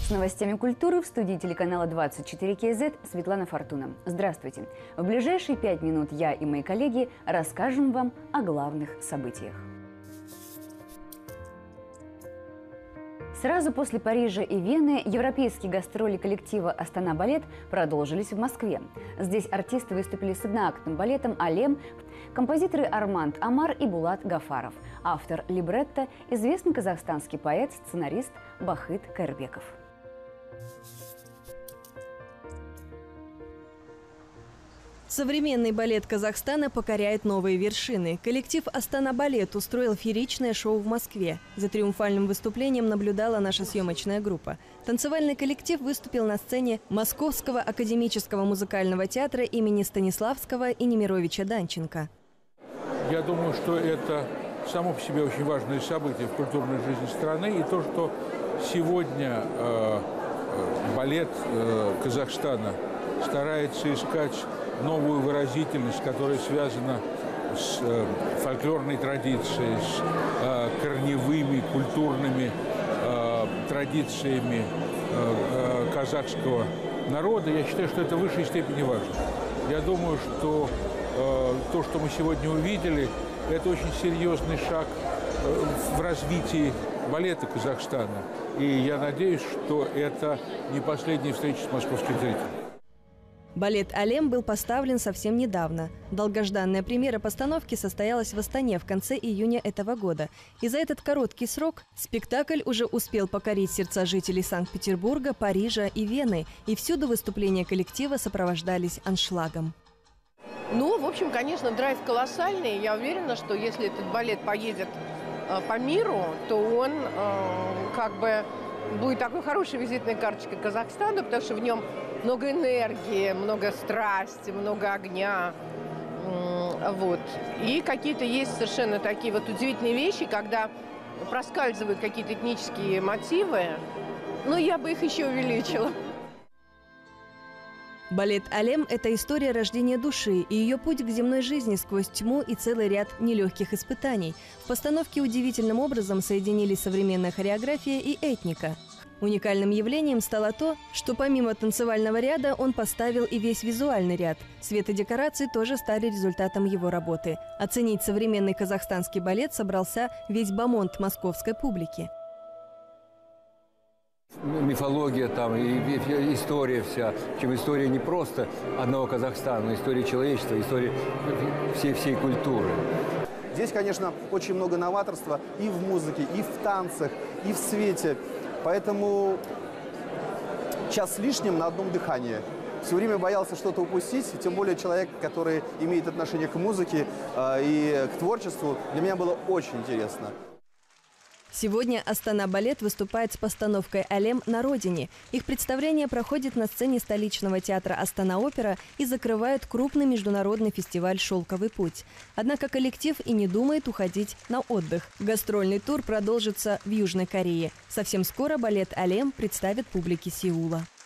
С новостями культуры в студии телеканала 24 КЗ Светлана Фортуна. Здравствуйте! В ближайшие 5 минут я и мои коллеги расскажем вам о главных событиях. Сразу после Парижа и Вены европейские гастроли коллектива «Астана Балет» продолжились в Москве. Здесь артисты выступили с одноактным балетом «Алем», композиторы Арманд Амар и Булат Гафаров, автор либретто – известный казахстанский поэт, сценарист Бахыт Кайрбеков. Современный балет Казахстана покоряет новые вершины. Коллектив «Астана Балет» устроил фееричное шоу в Москве. За триумфальным выступлением наблюдала наша съемочная группа. Танцевальный коллектив выступил на сцене Московского академического музыкального театра имени Станиславского и Немировича Данченко. Я думаю, что это само по себе очень важное событие в культурной жизни страны. И то, что сегодня балет Казахстана старается искать новую выразительность, которая связана с фольклорной традицией, с корневыми культурными традициями казахского народа, я считаю, что это в высшей степени важно. Я думаю, что то, что мы сегодня увидели, это очень серьезный шаг в развитии балета Казахстана. И я надеюсь, что это не последняя встреча с московским зрителем. Балет «Алем» был поставлен совсем недавно. Долгожданная премьера постановки состоялась в Астане в конце июня этого года. И за этот короткий срок спектакль уже успел покорить сердца жителей Санкт-Петербурга, Парижа и Вены. И всюду выступления коллектива сопровождались аншлагом. Ну, в общем, конечно, драйв колоссальный. Я уверена, что если этот балет поедет по миру, то он как бы будет такой хорошей визитной карточкой Казахстана, потому что в нем много энергии, много страсти, много огня. Вот. И какие-то есть совершенно такие вот удивительные вещи, когда проскальзывают какие-то этнические мотивы. Но я бы их еще увеличила. Балет «Алем» – это история рождения души и ее путь к земной жизни сквозь тьму и целый ряд нелегких испытаний. В постановке удивительным образом соединились современная хореография и этника. Уникальным явлением стало то, что помимо танцевального ряда он поставил и весь визуальный ряд. Свет и декорации тоже стали результатом его работы. Оценить современный казахстанский балет собрался весь бомонд московской публики. Мифология там, и история вся. Причем история не просто одного Казахстана, но история человечества, история всей культуры. Здесь, конечно, очень много новаторства и в музыке, и в танцах, и в свете. Поэтому час с лишним на одном дыхании. Все время боялся что-то упустить, тем более человек, который имеет отношение к музыке и к творчеству. Для меня было очень интересно. Сегодня «Астана Балет» выступает с постановкой «Алем» на родине. Их представление проходит на сцене столичного театра «Астана Опера» и закрывает крупный международный фестиваль «Шелковый путь». Однако коллектив и не думает уходить на отдых. Гастрольный тур продолжится в Южной Корее. Совсем скоро балет «Алем» представит публике Сеула.